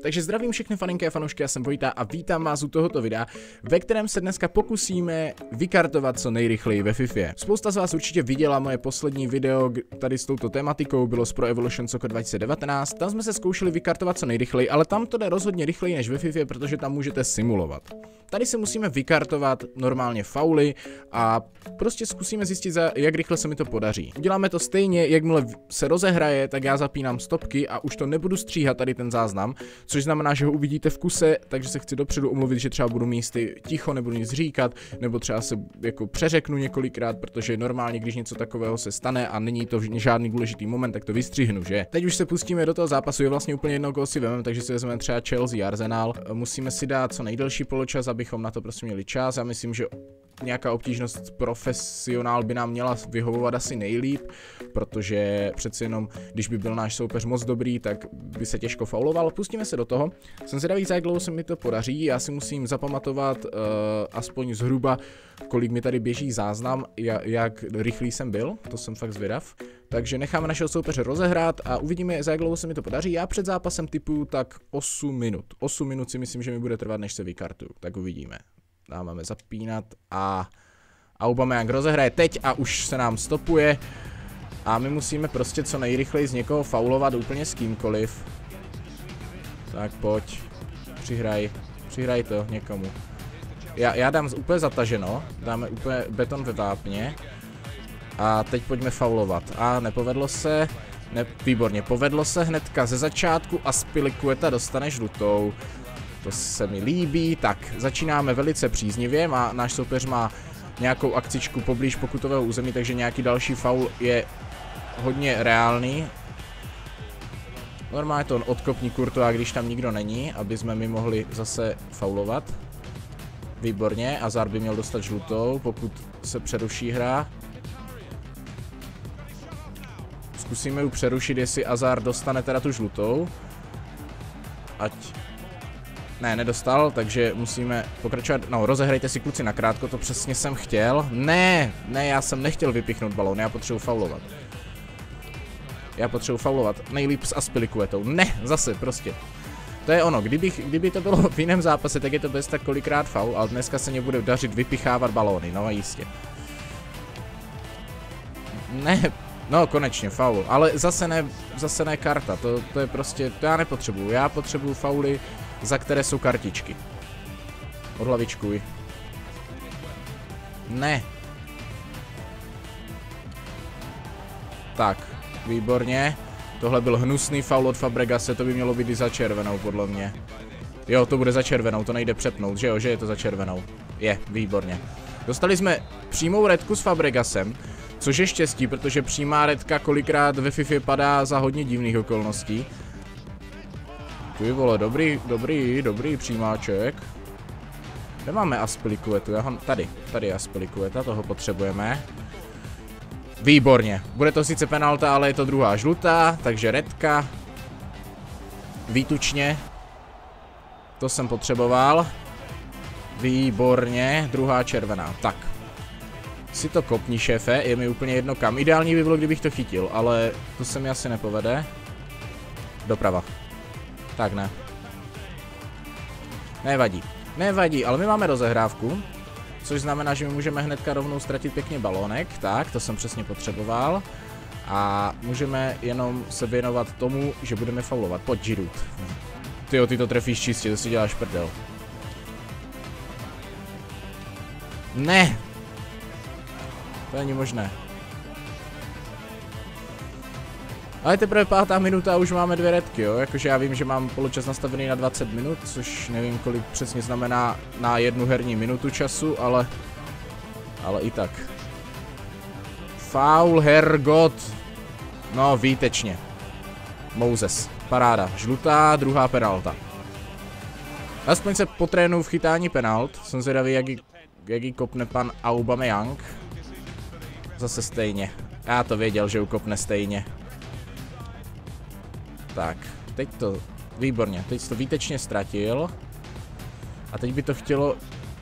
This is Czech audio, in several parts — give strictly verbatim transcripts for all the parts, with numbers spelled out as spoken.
Takže zdravím všechny faninky a fanoušky, já jsem Vojta a vítám vás u tohoto videa, ve kterém se dneska pokusíme vykartovat co nejrychleji ve FIFA. Spousta z vás určitě viděla moje poslední video tady s touto tematikou, bylo z Pro Evolution Soccer dva tisíce devatenáct, tam jsme se zkoušeli vykartovat co nejrychleji, ale tam to jde rozhodně rychleji než ve FIFA, protože tam můžete simulovat. Tady se musíme vykartovat normálně fauly a prostě zkusíme zjistit, jak rychle se mi to podaří. Uděláme to stejně, jakmile se rozehraje, tak já zapínám stopky a už to nebudu stříhat tady ten záznam, což znamená, že ho uvidíte v kuse, takže se chci dopředu omluvit, že třeba budu místy ticho, nebudu nic říkat, nebo třeba se jako přeřeknu několikrát, protože normálně, když něco takového se stane a není to žádný důležitý moment, tak to vystřihnu, že? Teď už se pustíme do toho zápasu, je vlastně úplně jedno, koho si vezmeme, takže si vezmeme třeba Chelsea, Arsenal. Musíme si dát co nejdelší poločas, abychom na to prostě měli čas. Já myslím, že nějaká obtížnost profesionál by nám měla vyhovovat asi nejlíp, protože přeci jenom, když by byl náš soupeř moc dobrý, tak by se těžko fauloval. Pustíme se do toho. Jsem zvědavý, jak dlouho se mi to podaří. Já si musím zapamatovat uh, aspoň zhruba, kolik mi tady běží záznam, jak rychlý jsem byl. To jsem fakt zvědav. Takže necháme našeho soupeře rozehrát a uvidíme, za jak dlouho se mi to podaří. Já před zápasem typuju tak osm minut. osm minut si myslím, že mi bude trvat, než se vykartuju. Tak uvidíme. Dáváme zapínat a Aubameyang rozehraje teď a už se nám stopuje. A my musíme prostě co nejrychleji z někoho faulovat úplně s kýmkoliv. Tak pojď. Přihraj. Přihraj to někomu. Já, já dám úplně zataženo. Dáme úplně beton ve vápně. A teď pojďme faulovat. A nepovedlo se. Ne, výborně, povedlo se hnedka ze začátku a Spilicueta dostane žlutou. To se mi líbí. Tak, začínáme velice příznivě. Má, náš soupeř má nějakou akcičku poblíž pokutového území, takže nějaký další faul je hodně reálný. Normálně to odkopní Courtois, když tam nikdo není, aby jsme my mohli zase faulovat. Výborně, Hazard by měl dostat žlutou, pokud se přeruší hra. Zkusíme ju přerušit, jestli Hazard dostane teda tu žlutou. Ať... Ne, nedostal, takže musíme pokračovat. No, rozehrajte si kluci nakrátko, to přesně jsem chtěl. Ne, ne, já jsem nechtěl vypichnout balón, já potřebuji faulovat. Já potřebuji faulovat, nejlíp s Aspilicuetou. Ne, zase, prostě. To je ono, kdybych, kdyby to bylo v jiném zápase, tak je to bez tak kolikrát faul, ale dneska se mě bude dařit vypichávat balóny, no a jistě. Ne, no konečně faul, ale zase ne, zase ne karta, to, to je prostě, to já nepotřebuju, já potřebuju fauly, za které jsou kartičky. Odhlavičkuj. Ne. Tak, výborně. Tohle byl hnusný faul od Fabregase, to by mělo být i za červenou, podle mě. Jo, to bude za červenou, to nejde přepnout, že jo, že je to za červenou. Je, výborně. Dostali jsme přímou redku s Fabregasem, což je štěstí, protože přímá redka kolikrát ve FIFA padá za hodně divných okolností. Ty vole, dobrý, dobrý, dobrý přímáček. Kde máme Aspilicuetu? Já ho, tady, tady je Aspilicueta, toho potřebujeme. Výborně. Bude to sice penalta, ale je to druhá žlutá, takže redka. Výtučně. To jsem potřeboval. Výborně, druhá červená. Tak. Si to kopni, šéfe, je mi úplně jedno kam. Ideální by bylo, kdybych to chytil, ale to se mi asi nepovede. Doprava. Tak ne. Nevadí. Nevadí, ale my máme rozehrávku, což znamená, že my můžeme hnedka rovnou ztratit pěkně balónek. Tak, to jsem přesně potřeboval. A můžeme jenom se věnovat tomu, že budeme faulovat. Pojď, Giroud. Tyjo, ty to trefíš čistě, to si děláš prdel. Ne! To není možné. Ale teprve pátá minuta a už máme dvě redky, jo, jakože já vím, že mám poločas nastavený na dvacet minut, což nevím, kolik přesně znamená na jednu herní minutu času, ale, ale i tak. Faul, Hergot. No, výtečně. Moses, paráda, žlutá, druhá penalta. Aspoň se potrénuju v chytání penalt, jsem zvědavý, jak ji, jak ji kopne pan Aubameyang. Zase stejně, já to věděl, že ukopne stejně. Tak, teď to, výborně, teď to výtečně ztratil. A teď by to chtělo...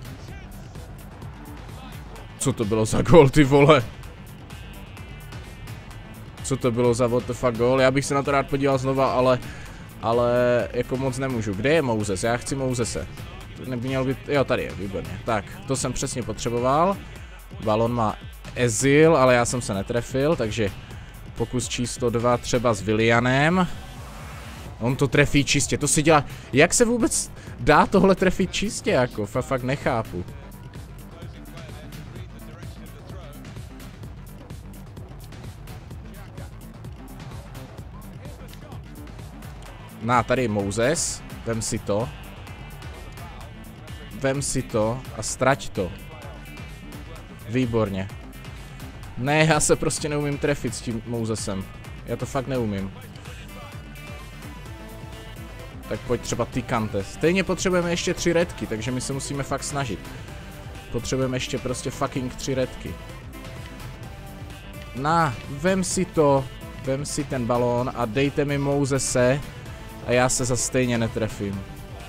Co to bylo za gól, ty vole? Co to bylo za what the fuck gól? Já bych se na to rád podíval znova, ale ale jako moc nemůžu. Kde je Moses? Já chci Mosese. To neměl být, jo, tady je, výborně. Tak, to jsem přesně potřeboval. Balon má Ezil, ale já jsem se netrefil, takže pokus číslo dva třeba s Willianem. On to trefí čistě, to si dělá... Jak se vůbec dá tohle trefit čistě, jako? F fakt nechápu. Na, tady je Moses. Vem si to. Vem si to a strať to. Výborně. Ne, já se prostě neumím trefit s tím Mosesem. Já to fakt neumím. Tak pojď třeba ty Kante. Stejně potřebujeme ještě tři redky, takže my se musíme fakt snažit. Potřebujeme ještě prostě fucking tři redky. Na, vem si to. Vem si ten balón a dejte mi Mosese. A já se zase stejně netrefím.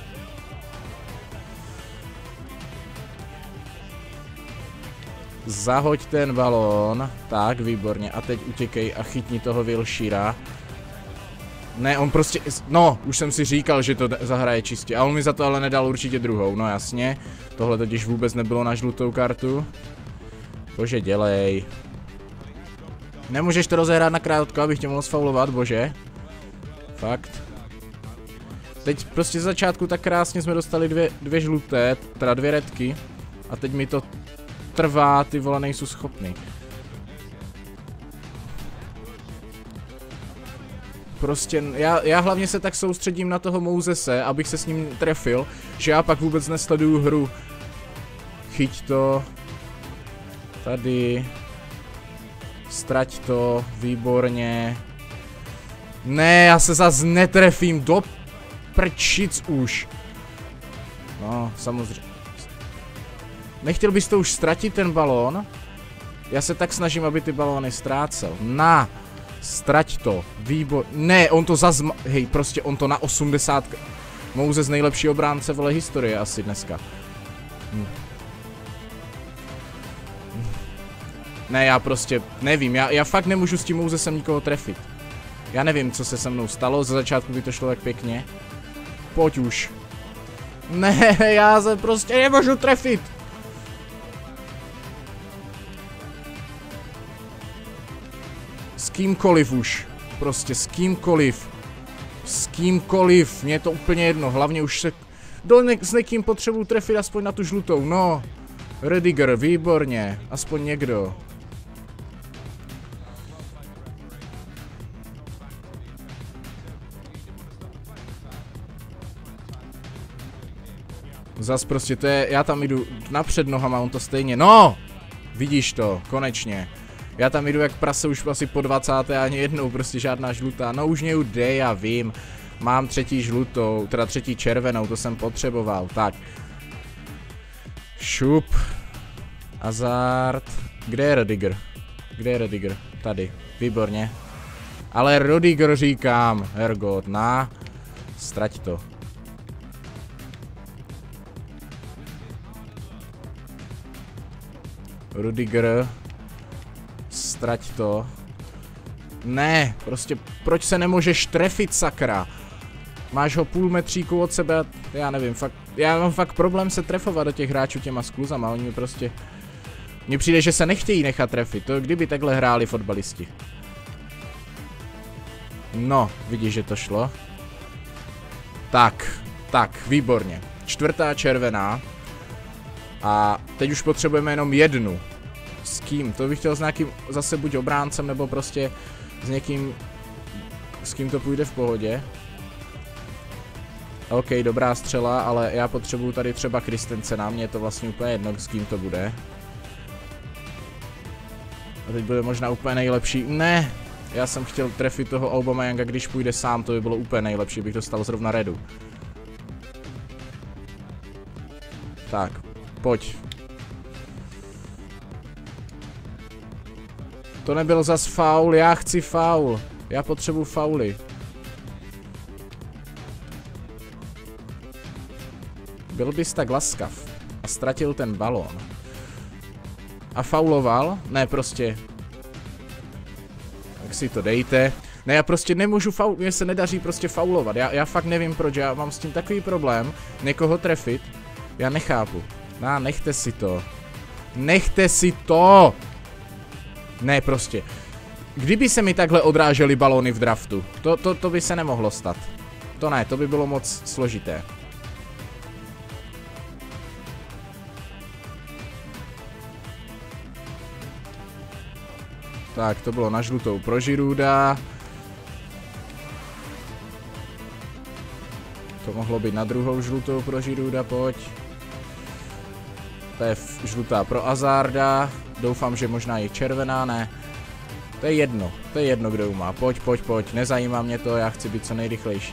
Zahoď ten balón. Tak, výborně. A teď utěkej a chytni toho Wilshira. Ne, on prostě... No, už jsem si říkal, že to zahraje čistě. A on mi za to ale nedal určitě druhou. No jasně. Tohle totiž vůbec nebylo na žlutou kartu. Bože, dělej. Nemůžeš to rozehrát na krátko, abych tě mohl sfaulovat, bože. Fakt. Teď prostě z začátku tak krásně jsme dostali dvě, dvě žluté, teda dvě redky. A teď mi to trvá, ty vole, nejsou schopný. Prostě, já, já hlavně se tak soustředím na toho Mosese, abych se s ním trefil, že já pak vůbec nesleduju hru. Chyť to. Tady. Strať to, výborně. Ne, já se zas netrefím, do prčic už. No, samozřejmě. Nechtěl bys to už ztratit, ten balón? Já se tak snažím, aby ty balóny ztrácel. Na, strať to, výbor... Ne, on to zas... Hej, prostě on to na osmdesát... Moses nejlepší obránce, vole, historie asi dneska. Hm. Ne, já prostě nevím, já, já fakt nemůžu s tím Mosesem nikoho trefit. Já nevím, co se se mnou stalo, ze začátku by to šlo tak pěkně. Pojď už. Ne, já se prostě nemůžu trefit. S kýmkoliv už. Prostě s kýmkoliv. S kýmkoliv. Mně je to úplně jedno, hlavně už se... Do ne s někým potřebuji trefit aspoň na tu žlutou, no. Rediger, výborně. Aspoň někdo. Zas prostě to je, já tam jdu napřed nohama, on to stejně, no! Vidíš to, konečně. Já tam jdu jak prase už asi po dvacáté ani jednou, prostě žádná žlutá, no už mě ju dej, já vím. Mám třetí žlutou, teda třetí červenou, to jsem potřeboval, tak. Šup. Hazard. Kde je Rediger? Kde je Rediger? Tady, výborně. Ale Rediger říkám, Hergot, na. Strať to. Rudiger. Strať to. Ne, prostě proč se nemůžeš trefit, sakra? Máš ho půl metříku od sebe, já nevím, fakt, já mám fakt problém se trefovat do těch hráčů těma skluzama, oni mi prostě... Mně přijde, že se nechtějí nechat trefit, to kdyby takhle hráli fotbalisti. No, vidíš, že to šlo. Tak, tak, výborně. Čtvrtá červená. A teď už potřebujeme jenom jednu. S kým? To bych chtěl s nějakým zase buď obráncem, nebo prostě s někým, s kým to půjde v pohodě. OK, dobrá střela, ale já potřebuju tady třeba Christensena, mně je to vlastně úplně jedno, s kým to bude. A teď bude možná úplně nejlepší. Ne! Já jsem chtěl trefit toho Aubameyanga, když půjde sám, to by bylo úplně nejlepší, bych dostal zrovna redu. Tak, pojď. To nebyl zas faul, já chci faul. Já potřebuji fauly. Byl bys tak laskav a ztratil ten balón. A fauloval? Ne, prostě. Tak si to dejte. Ne, já prostě nemůžu faul, mně se nedaří prostě faulovat, já, já fakt nevím proč, já mám s tím takový problém, někoho trefit, já nechápu. Ná, nechte si to. Nechte si to! Ne, prostě. Kdyby se mi takhle odrážely balóny v draftu, to, to, to by se nemohlo stát. To ne, to by bylo moc složité. Tak, to bylo na žlutou pro Girouda. To mohlo být na druhou žlutou pro Girouda, pojď. To je žlutá pro Hazarda. Doufám, že možná je červená, ne. To je jedno, to je jedno, kdo ju má. Pojď, pojď, pojď, nezajímá mě to, já chci být co nejrychlejší.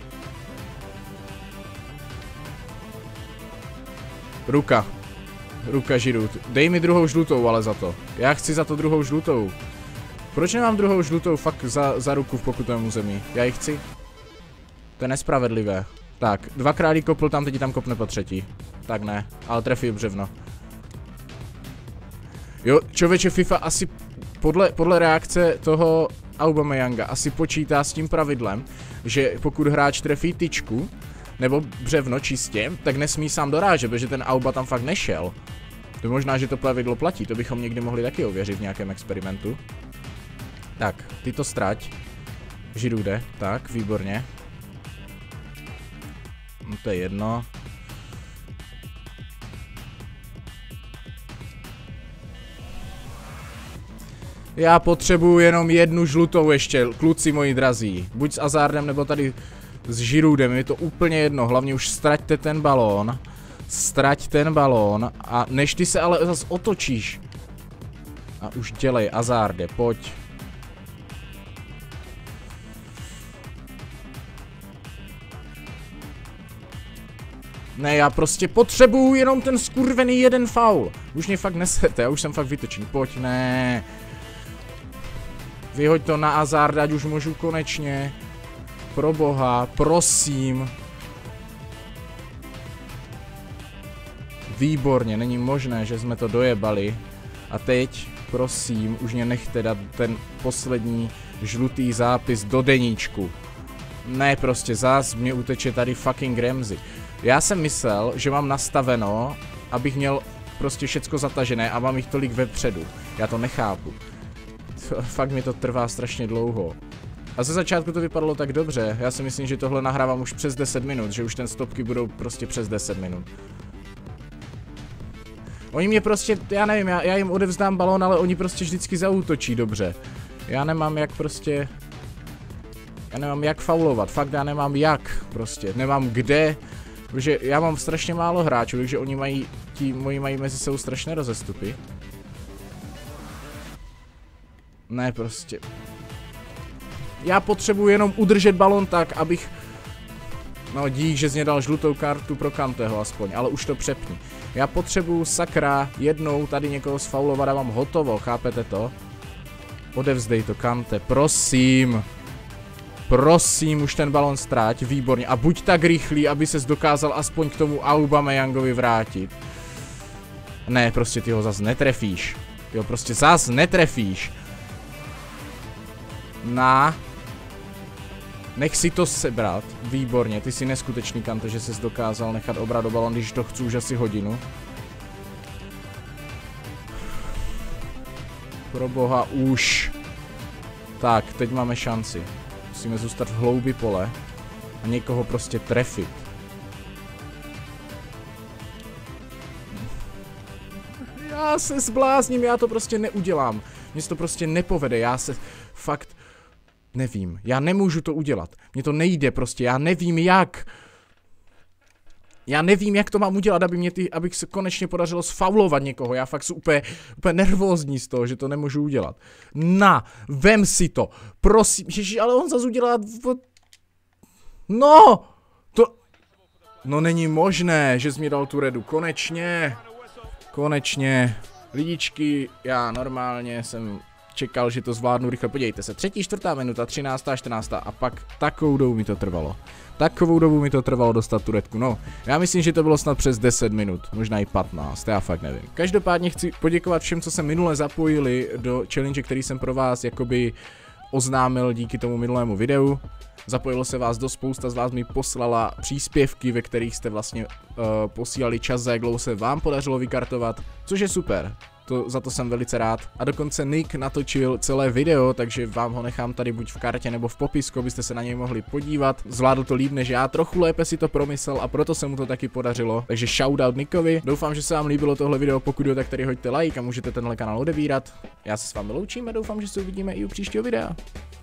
Ruka. Ruka Giroud. Dej mi druhou žlutou, ale za to. Já chci za to druhou žlutou. Proč nemám druhou žlutou fakt za, za ruku v pokutovém území? Já ji chci. To je nespravedlivé. Tak, dvakrát jí kopl tam, teď ji tam kopne po třetí. Tak ne, ale trefí břevno. Jo, člověče, FIFA asi podle, podle reakce toho Aubameyanga asi počítá s tím pravidlem, že pokud hráč trefí tyčku, nebo břevno čistě, tak nesmí sám dorážet, protože ten Auba tam fakt nešel. To možná, že to pravidlo platí, to bychom někdy mohli taky ověřit v nějakém experimentu. Tak, ty to ztrať. Giroude, tak, výborně. No to je jedno. Já potřebuju jenom jednu žlutou ještě, kluci moji drazí. Buď s Hazardem, nebo tady s Giroudem, je to úplně jedno, hlavně už ztraťte ten balón. Ztrať ten balón a než ty se ale zase otočíš. A už dělej, Hazarde, pojď. Ne, já prostě potřebuju jenom ten skurvený jeden faul. Už mě fakt nesete, já už jsem fakt vytočený, pojď, ne. Vyhoď to na Hazarda, ať už můžu konečně. Pro boha, prosím. Výborně, není možné, že jsme to dojebali. A teď, prosím, už mě nechte dát ten poslední žlutý zápis do deníčku. Ne, prostě zás mě uteče tady fucking Ramsey. Já jsem myslel, že mám nastaveno, abych měl prostě všecko zatažené a mám jich tolik vepředu. Já to nechápu. Fakt mi to trvá strašně dlouho. A ze začátku to vypadalo tak dobře. Já si myslím, že tohle nahrávám už přes deset minut, že už ten stopky budou prostě přes deset minut. Oni mě prostě, já nevím, já, já jim odevzdám balón, ale oni prostě vždycky zaútočí dobře. Já nemám jak prostě... Já nemám jak faulovat, fakt já nemám jak prostě, nemám kde. Protože já mám strašně málo hráčů, takže oni mají, ti moji mají mezi sebou strašné rozestupy. Ne, prostě. Já potřebuji jenom udržet balon tak, abych... No dík, že jsi mě dal žlutou kartu pro Kanteho aspoň, ale už to přepni. Já potřebuji sakra jednou tady někoho sfaulovat a mám hotovo, chápete to? Odevzdej to, Kante, prosím. Prosím, už ten balon ztráť, výborně. A buď tak rychlý, aby ses dokázal aspoň k tomu Aubameyangovi vrátit. Ne, prostě ty ho zas netrefíš. Ty ho prostě zas netrefíš. Na. Nech si to sebrat, výborně, ty jsi neskutečný, Kante, že ses dokázal nechat obrat do balon, když to chci už asi hodinu. Pro boha, už. Tak, teď máme šanci. Musíme zůstat v hloubi pole a někoho prostě trefit. Já se zblázním, já to prostě neudělám. Mně se to prostě nepovede, já se fakt nevím. Já nemůžu to udělat. Mně to nejde prostě, já nevím jak. Já nevím, jak to mám udělat, aby mě ty, abych se konečně podařilo sfaulovat někoho. Já fakt jsem úplně, úplně nervózní z toho, že to nemůžu udělat. Na, vem si to. Prosím, ježiš, ale on zase udělá... No! To... No není možné, že jsi mi dal tu redu. Konečně. Konečně. Lidičky, já normálně jsem čekal, že to zvládnu rychle. Podívejte se, třetí, čtvrtá minuta, třináctá, čtrnáctá a pak takovou dobu mi to trvalo. Takovou dobu mi to trvalo dostat tu redku, no. Já myslím, že to bylo snad přes deset minut, možná i patnáct, já fakt nevím. Každopádně chci poděkovat všem, co se minule zapojili do challenge, který jsem pro vás jakoby oznámil díky tomu minulému videu. Zapojilo se vás do spousta z vás mi poslala příspěvky, ve kterých jste vlastně uh, posílali čas, za jak dlouho se vám podařilo vykartovat, což je super. To, za to jsem velice rád. A dokonce Nick natočil celé video, takže vám ho nechám tady buď v kartě nebo v popisku, abyste se na něj mohli podívat. Zvládl to líp než já, trochu lépe si to promyslel a proto se mu to taky podařilo. Takže shoutout Nickovi. Doufám, že se vám líbilo tohle video, pokud jo, tak tady hoďte like a můžete tenhle kanál odebírat. Já se s vámi loučím a doufám, že se uvidíme i u příštího videa.